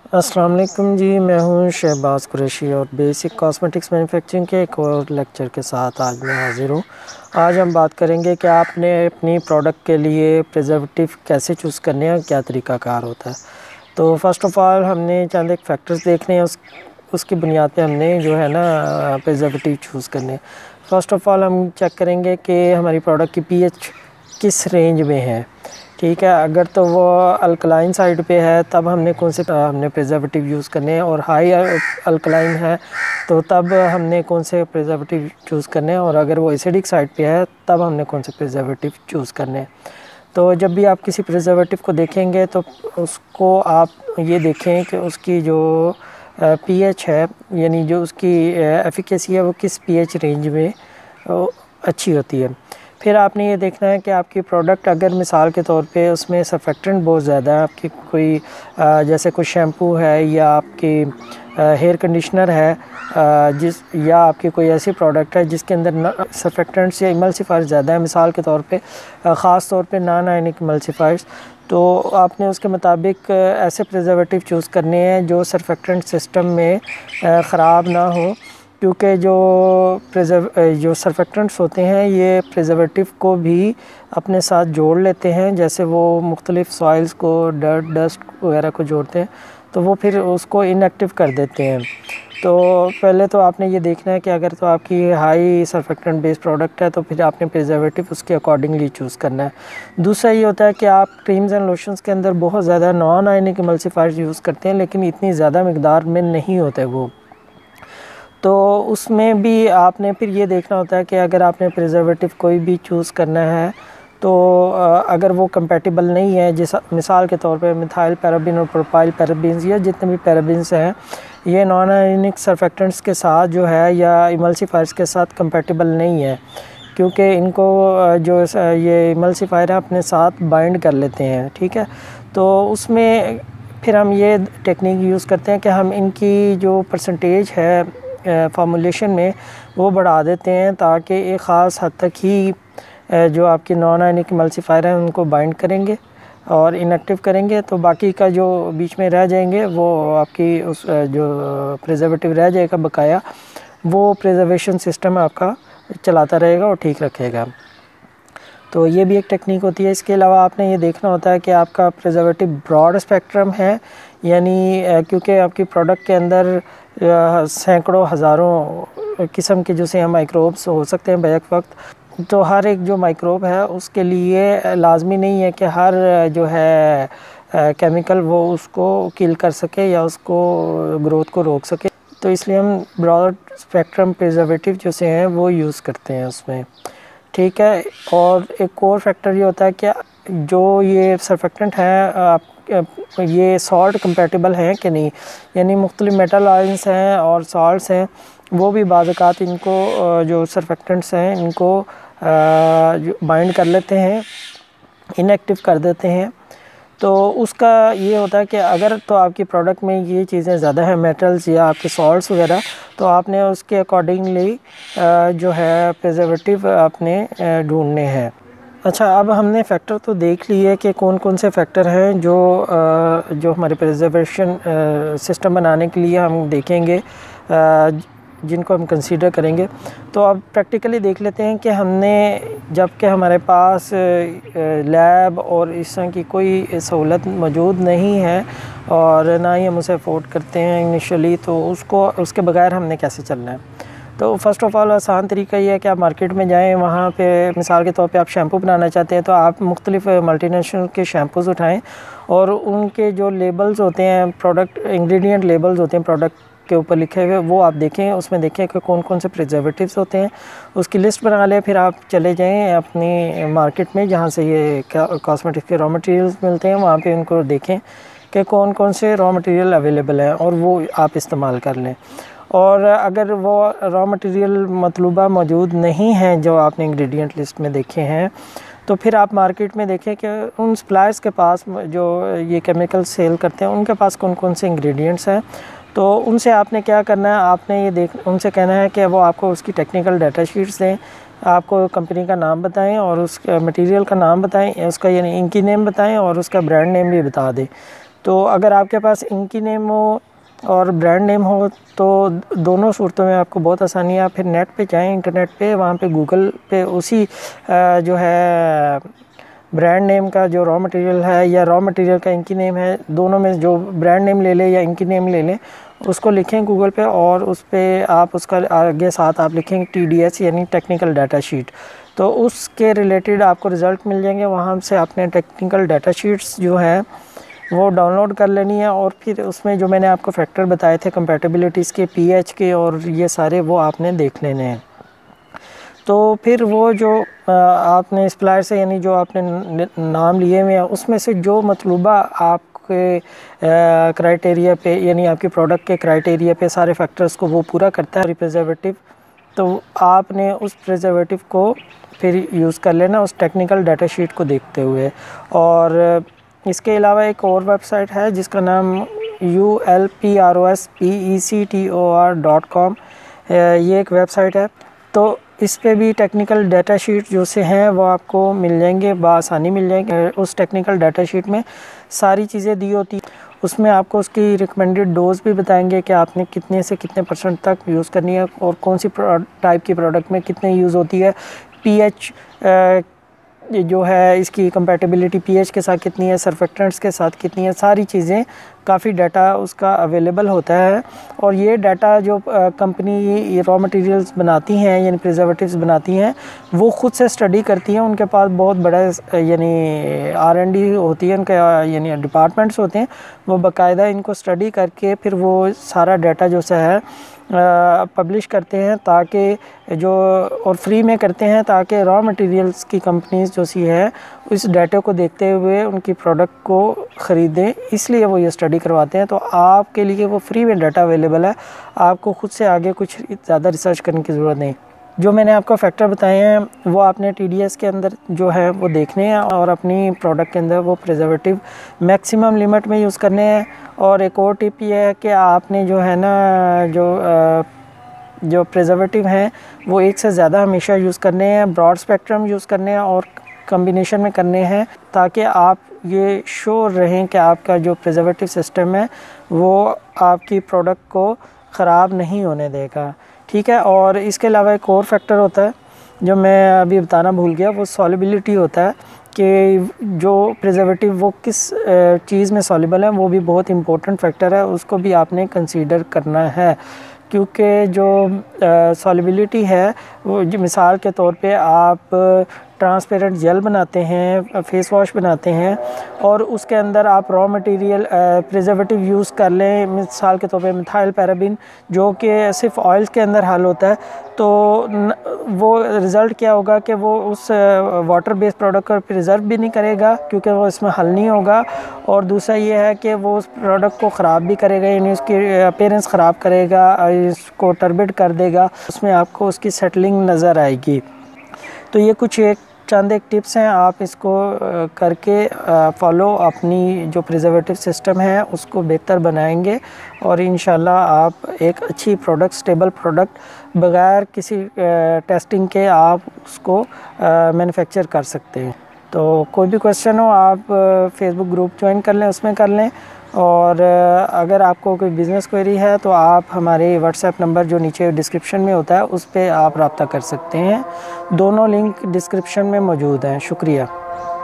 अस्सलाम वालेकुम जी, मैं हूं शहबाज कुरैशी और बेसिक कॉस्मेटिक्स मैन्युफैक्चरिंग के एक और लेक्चर के साथ आज मैं हाज़िर हूं। आज हम बात करेंगे कि आपने अपनी प्रोडक्ट के लिए प्रिजर्वेटिव कैसे चूज़ करने हैं और क्या तरीक़ाकार होता है। तो फ़र्स्ट ऑफ़ ऑल हमने चंद एक फैक्टर्स देखने हैं, उसकी बुनियाद पे हमने जो है ना प्रिजर्वेटिव चूज़ करने। फ़र्स्ट ऑफ़ ऑल हम चेक करेंगे कि हमारी प्रोडक्ट की पीएच किस रेंज में है। ठीक है, अगर तो वो अल्कलाइन साइड पे है तब हमने हमने प्रिजर्वेटिव यूज़ करने हैं, और हाई अल्कलाइन है तो तब हमने कौन से प्रिजर्वेटिव चूज़ करने हैं, और अगर वो एसिडिक साइड पे है तब हमने कौन से प्रिजर्वेटिव चूज़ करने हैं। तो जब भी आप किसी प्रिजर्वेटिव को देखेंगे तो उसको आप ये देखें कि उसकी जो पीएच है, यानी जो उसकी एफिकेसी है, वो किस पीएच रेंज में अच्छी होती है। फिर आपने ये देखना है कि आपकी प्रोडक्ट अगर मिसाल के तौर पे उसमें सर्फेक्टेंट बहुत ज़्यादा है, आपकी कोई जैसे कोई शैम्पू है या आपकी हेयर कंडीशनर है, या आपकी कोई ऐसी प्रोडक्ट है जिसके अंदर सर्फेक्टेंट्स या इमल्सिफायर्स ज़्यादा है, मिसाल के तौर पे ख़ास तौर पे नॉन आयनिक इमल्सिफायर्स, तो आपने उसके मुताबिक ऐसे प्रिजर्वेटिव चूज़ करने हैं जो सर्फेक्टेंट सिस्टम में ख़राब ना हो, क्योंकि जो सर्फेक्टेंट्स होते हैं ये प्रिजर्वेटिव को भी अपने साथ जोड़ लेते हैं, जैसे वो मुख्तलिफ़ सॉइल्स को, डस्ट वगैरह को जोड़ते हैं, तो वो फिर उसको इनएक्टिव कर देते हैं। तो पहले तो आपने ये देखना है कि अगर तो आपकी हाई सर्फेक्टेंट बेस्ड प्रोडक्ट है तो फिर आपने प्रिजर्वेटिव उसके अकॉर्डिंगली चूज़ करना है। दूसरा ये होता है कि आप क्रीम्स एंड लोशंस के अंदर बहुत ज़्यादा नॉन आयनिक इमल्सिफायर्स यूज़ करते हैं, लेकिन इतनी ज़्यादा मिकदार में नहीं होते वो, तो उसमें भी आपने फिर ये देखना होता है कि अगर आपने प्रिजर्वेटिव कोई भी चूज़ करना है तो अगर वो कंपैटिबल नहीं है, जिस मिसाल के तौर पे मिथाइल पैराबीन और प्रोपाइल पैराबीन्स या जितने भी पैराबीन्स हैं, ये नॉन आयनिक सर्फेक्टेंट्स के साथ जो है या इमल्सिफायर्स के साथ कंपैटिबल नहीं है, क्योंकि इनको जो ये इमल्सिफायर है अपने साथ बाइंड कर लेते हैं। ठीक है, तो उसमें फिर हम ये टेक्निक यूज़ करते हैं कि हम इनकी जो परसेंटेज है फार्मूलेशन में वो बढ़ा देते हैं, ताकि एक ख़ास हद तक ही जो आपके नॉन आयनिक इमल्सिफायर हैं उनको बाइंड करेंगे और इनएक्टिव करेंगे, तो बाकी का जो बीच में रह जाएंगे वो आपकी उस जो प्रिजर्वेटिव रह जाएगा बकाया, वो प्रिजर्वेशन सिस्टम आपका चलाता रहेगा और ठीक रखेगा। तो ये भी एक टेक्निक होती है। इसके अलावा आपने ये देखना होता है कि आपका प्रिजर्वेटिव ब्रॉड स्पेक्ट्रम है, यानी क्योंकि आपकी प्रोडक्ट के अंदर सैकड़ों हज़ारों किस्म के जो से माइक्रोब्स हो सकते हैं बैक वक्त, तो हर एक जो माइक्रोब है उसके लिए लाजमी नहीं है कि हर जो है केमिकल वो उसको किल कर सके या उसको ग्रोथ को रोक सके, तो इसलिए हम ब्रॉड स्पेक्ट्रम प्रिजर्वेटिव जो से हैं वो यूज़ करते हैं उसमें। ठीक है, और एक और फैक्टर ये होता है कि जो ये सर्फेक्टेंट हैं आप ये सॉल्ट कंपैटिबल हैं कि नहीं, यानी मुख्तलिफ मेटल आयंस हैं और सॉल्ट्स हैं, वो भी बाज़ औक़ात इनको जो सर्फेक्टेंट्स हैं इनको बाइंड कर लेते हैं, इनएक्टिव कर देते हैं। तो उसका ये होता है कि अगर तो आपकी प्रोडक्ट में ये चीज़ें ज़्यादा हैं, मेटल्स या आपके सॉल्ट्स वगैरह, तो आपने उसके अकॉर्डिंगली जो है प्रिजर्वेटिव आपने ढूंढने हैं। अच्छा, अब हमने फैक्टर तो देख लिए कि कौन कौन से फैक्टर हैं जो हमारे प्रिजर्वेशन सिस्टम बनाने के लिए हम देखेंगे, जिनको हम कंसीडर करेंगे। तो अब प्रैक्टिकली देख लेते हैं कि हमने जबकि हमारे पास लैब और इस तरह की कोई सहूलत मौजूद नहीं है और ना ही हम उसे अफोर्ड करते हैं इनिशियली, तो उसके बगैर हमने कैसे चलना है। तो फ़र्स्ट ऑफ़ ऑल आसान तरीका ये है कि आप मार्केट में जाएँ, वहाँ पे मिसाल के तौर पे आप शैम्पू बनाना चाहते हैं तो आप मुख्तलिफ़ मल्टीनेशनल के शैम्पूज़ उठाएँ और उनके जो लेबल्स होते हैं, प्रोडक्ट इंग्रेडिएंट लेबल्स होते हैं प्रोडक्ट के ऊपर लिखे हुए, वो आप देखें, उसमें देखें कि कौन कौन से प्रिजर्वेटिव्स होते हैं, उसकी लिस्ट बना लें। फिर आप चले जाएँ अपनी मार्केट में जहाँ से ये कॉस्मेटिक्स के रॉ मटेरियल्स मिलते हैं, वहाँ पे उनको देखें कि कौन कौन से रॉ मटेरियल अवेलेबल हैं और वो आप इस्तेमाल कर लें। और अगर वो रॉ मटेरियल मतलूबा मौजूद नहीं हैं जो आपने इंग्रेडिएंट लिस्ट में देखे हैं, तो फिर आप मार्केट में देखें कि उन सप्लायर्स के पास जो ये केमिकल सेल करते हैं उनके पास कौन कौन से इंग्रेडिएंट्स हैं। तो उनसे आपने क्या करना है, आपने ये उनसे कहना है कि वो आपको उसकी टेक्निकल डाटा शीट्स दें, आपको कंपनी का नाम बताएं और उस मटेरियल का नाम बताएं, उसका यानी इंकी नेम बताएं और उसका ब्रांड नेम भी बता दें। तो अगर आपके पास इंकी नेम हो और ब्रांड नेम हो तो दोनों सूरतों में आपको बहुत आसानी है। आप फिर नेट पे जाएं, इंटरनेट पे, वहाँ पे गूगल पे उसी जो है ब्रांड नेम का जो रॉ मटेरियल है या रॉ मटेरियल का इंकी नेम है, दोनों में जो ब्रांड नेम ले लें या इंकी नेम ले लें, उसको लिखें गूगल पे और उस पर आप उसका आगे साथ आप लिखेंगे TDS यानी टेक्निकल डाटा शीट, तो उसके रिलेटेड आपको रिज़ल्ट मिल जाएंगे। वहाँ से आपने टेक्निकल डाटा शीट्स जो है वो डाउनलोड कर लेनी है और फिर उसमें जो मैंने आपको फैक्टर बताए थे कंपैटिबिलिटीज़ के, पीएच के और ये सारे, वो आपने देख लेने हैं। तो फिर वो जो आपने सप्लायर से यानी जो आपने नाम लिए हुए हैं उसमें से जो मतलूबा आपके क्राइटेरिया पे यानी आपके प्रोडक्ट के क्राइटेरिया पे सारे फैक्टर्स को वो पूरा करता है प्रिजर्वेटिव, तो आपने उस प्रिजर्वेटिव को फिर यूज़ कर लेना उस टेक्निकल डाटा शीट को देखते हुए। और इसके अलावा एक और वेबसाइट है जिसका नाम ulprospector.com, ये एक वेबसाइट है। तो इस पे भी टेक्निकल डाटा शीट जो से हैं वो आपको मिल जाएंगे, बआसानी मिल जाएंगे। उस टेक्निकल डाटा शीट में सारी चीज़ें दी होती, उसमें आपको उसकी रिकमेंडेड डोज भी बताएंगे कि आपने कितने से कितने % तक यूज़ करनी है और कौन सी टाइप की प्रोडक्ट में कितने यूज़ होती है, पीएच जो है इसकी कंपैटिबिलिटी पीएच के साथ कितनी है, सर्फेक्टेंट्स के साथ कितनी है, सारी चीज़ें काफ़ी डाटा उसका अवेलेबल होता है। और ये डाटा जो कंपनी रॉ मटेरियल्स बनाती हैं यानी प्रिजर्वेटिव्स बनाती हैं वो ख़ुद से स्टडी करती हैं, उनके पास बहुत बड़ा यानी R&D होती है, उनके यानी डिपार्टमेंट्स होते हैं, वो बाकायदा इनको स्टडी करके फिर वो सारा डाटा जो सा है पब्लिश करते हैं ताकि जो और फ्री में करते हैं ताकि रॉ मटेरियल्स की कंपनीज जो सी है इस डाटे को देखते हुए उनकी प्रोडक्ट को ख़रीदें, इसलिए वो ये स्टडी करवाते हैं। तो आपके लिए वो फ्री में डाटा अवेलेबल है, आपको ख़ुद से आगे कुछ ज़्यादा रिसर्च करने की ज़रूरत नहीं। जो मैंने आपको फैक्टर बताए हैं वो आपने TDS के अंदर जो है वो देखने हैं और अपनी प्रोडक्ट के अंदर वो प्रिजर्वेटिव मैक्सिमम लिमिट में यूज़ करने हैं। और एक और टिप ये है कि आपने जो है ना जो प्रिजर्वेटिव हैं वो एक से ज़्यादा हमेशा यूज़ करने हैं, ब्रॉड स्पेक्ट्रम यूज़ करने हैं और कम्बिनेशन में करने हैं ताकि आप ये श्योर रहें कि आपका जो प्रिजर्वेटिव सिस्टम है वो आपकी प्रोडक्ट को ख़राब नहीं होने देगा, ठीक है। और इसके अलावा एक और फैक्टर होता है जो मैं अभी बताना भूल गया, वो सॉल्युबिलिटी होता है कि जो प्रिजर्वेटिव वो किस चीज़ में सॉल्युबल है, वो भी बहुत इंपॉर्टेंट फैक्टर है, उसको भी आपने कंसीडर करना है। क्योंकि जो सॉल्युबिलिटी है वो मिसाल के तौर पे आप ट्रांसपेरेंट जेल बनाते हैं, फेस वॉश बनाते हैं और उसके अंदर आप रॉ मटेरियल प्रिजर्वेटिव यूज़ कर लें, मिसाल के तौर पे मिथाइल पैराबिन जो कि सिर्फ ऑयल के अंदर हल होता है, तो वो रिज़ल्ट क्या होगा कि वो उस वाटर बेस्ड प्रोडक्ट को प्रिजर्व भी नहीं करेगा क्योंकि वो इसमें हल नहीं होगा। और दूसरा ये है कि वो उस प्रोडक्ट को ख़राब भी करेगा यानी उसकी अपीयरेंस ख़राब करेगा, इसको टर्बिड कर देगा, उसमें आपको उसकी सेटलिंग नज़र आएगी। तो ये कुछ चंद एक टिप्स हैं, आप इसको करके फॉलो अपनी जो प्रिजर्वेटिव सिस्टम है उसको बेहतर बनाएंगे और इंशाल्लाह आप एक अच्छी प्रोडक्ट, स्टेबल प्रोडक्ट बग़ैर किसी टेस्टिंग के आप उसको मैन्युफैक्चर कर सकते हैं। तो कोई भी क्वेश्चन हो आप फेसबुक ग्रुप ज्वाइन कर लें, उसमें कर लें। और अगर आपको कोई बिज़नेस क्वेरी है तो आप हमारे व्हाट्सएप नंबर जो नीचे डिस्क्रिप्शन में होता है उस पर आप रब्ता कर सकते हैं, दोनों लिंक डिस्क्रिप्शन में मौजूद हैं। शुक्रिया।